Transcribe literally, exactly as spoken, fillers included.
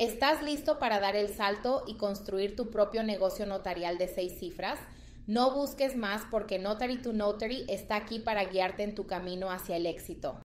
¿Estás listo para dar el salto y construir tu propio negocio notarial de seis cifras? No busques más porque Notary to Notary está aquí para guiarte en tu camino hacia el éxito.